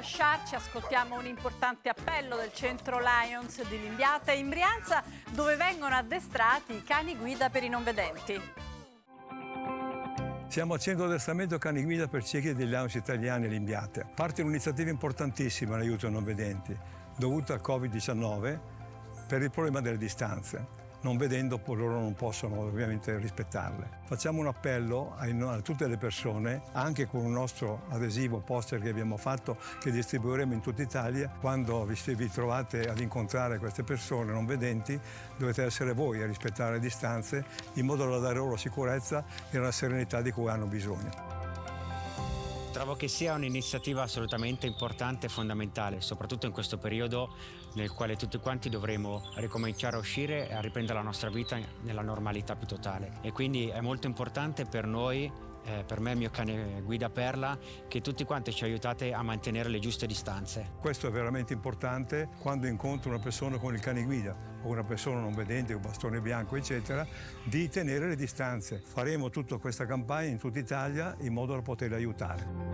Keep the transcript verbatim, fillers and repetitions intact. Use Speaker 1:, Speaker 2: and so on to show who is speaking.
Speaker 1: lasciarci ascoltiamo un importante appello del centro Lions di Limbiata in Brianza, dove vengono addestrati i cani guida per i non vedenti.
Speaker 2: Siamo al centro addestramento cani guida per ciechi degli Lions italiani a Limbiate. Parte un'iniziativa importantissima in aiuto ai non vedenti, dovuta al Covid diciannove per il problema delle distanze. Non vedendo, loro non possono ovviamente rispettarle. Facciamo un appello a tutte le persone, anche con un nostro adesivo poster che abbiamo fatto, che distribuiremo in tutta Italia. Quando vi, vi trovate ad incontrare queste persone non vedenti, dovete essere voi a rispettare le distanze, in modo da dare loro sicurezza e la serenità di cui hanno bisogno.
Speaker 3: Trovo che sia un'iniziativa assolutamente importante e fondamentale, soprattutto in questo periodo nel quale tutti quanti dovremo ricominciare a uscire e a riprendere la nostra vita nella normalità più totale. E quindi è molto importante per noi, eh, per me e il mio cane guida Perla, che tutti quanti ci aiutate a mantenere le giuste distanze.
Speaker 2: Questo è veramente importante quando incontro una persona con il cane guida o una persona non vedente, con bastone bianco, eccetera, di tenere le distanze. Faremo tutta questa campagna in tutta Italia in modo da poterli aiutare.